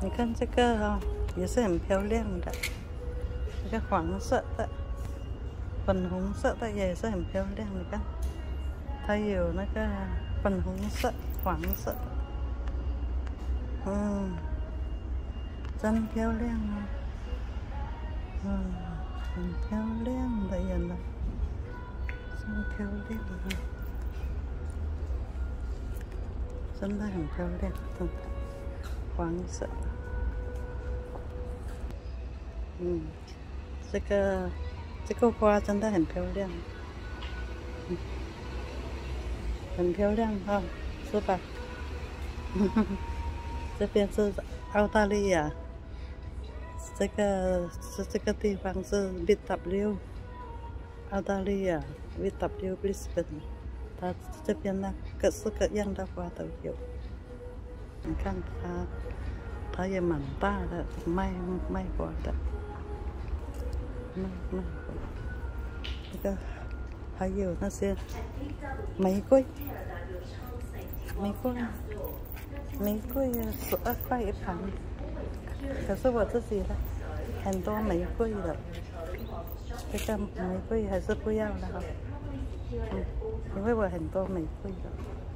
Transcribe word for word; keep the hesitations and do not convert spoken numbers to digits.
你看这个哈、哦，也是很漂亮的，这个黄色的、粉红色的也是很漂亮。你看，它有那个粉红色、黄色的，嗯，真漂亮啊！嗯，很漂亮的原来，真漂亮啊！真的很漂亮，嗯，黄色。嗯，这个这个花真的很漂亮，嗯，很漂亮哈、哦，是吧？这边是澳大利亚，这个是这个地方是 B W， 澳大利亚 B W Brisbane， 它这边呢各式各样的花都有。你看它，它也蛮大的，卖卖花的。卖卖花，这个还有那些玫瑰，玫瑰，玫瑰啊，十二块一盘。可是我自己的很多玫瑰的，这个玫瑰还是不要了哈，嗯，因为我很多玫瑰的。